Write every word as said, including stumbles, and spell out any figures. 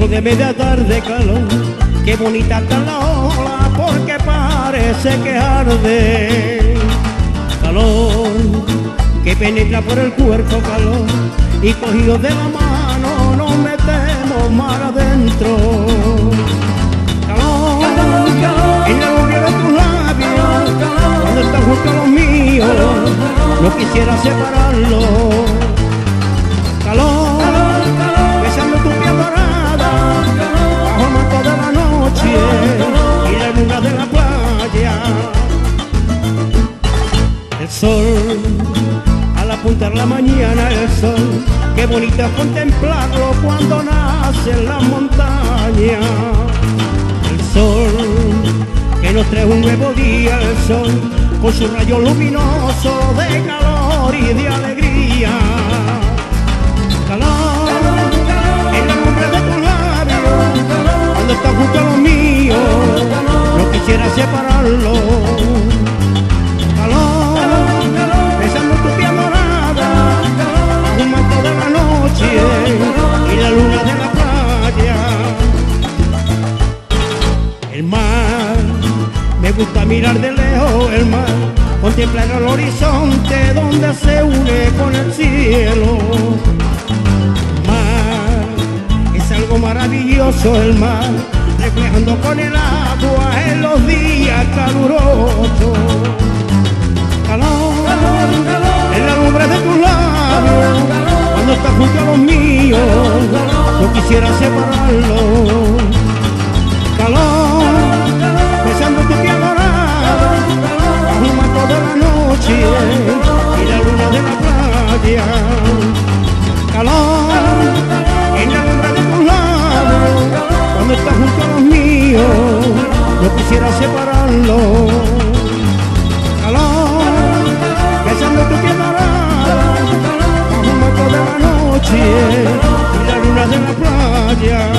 Hijo de media tarde calor, qué bonita está la ola, porque parece que arde. Calor que penetra por el cuerpo, calor, y cogidos de la mano nos metemos mar adentro. Calor, calor, calor, en la gloria de tus labios, calor, cuando estás junto a los míos, calor, calor, no quisiera separarlo. Calor, calor, calor, besando tu piel dorada, calor, bajo el manto de la noche, calor, y la luna de la playa. El sol, al apuntar la mañana, el sol, qué bonito es contemplarlo cuando nace en la montaña. El sol, que nos trae un nuevo día, el sol, con su rayo luminoso de calor y de alegría. Calor, en la lumbre de tus labios, cuando estás junto a los míos, no quisiera separarlo. Y la luna de la playa. El mar, me gusta mirar de lejos el mar, contemplar el horizonte donde se une con el cielo. El mar es algo maravilloso, el mar, reflejando con el agua en los días calurosos. Calor, calor, calor, en la lumbre de tus labios, cuando estás junto a los míos, no quisiera separarlo. Calor, besando tu piel dorada, bajo el manto de la noche y la luna de la playa. Calor, en la lumbre de tus labios, cuando estás junto a los míos, no quisiera separarlo. Calor, besando tu piel dorada, de la noche y la luna de la playa.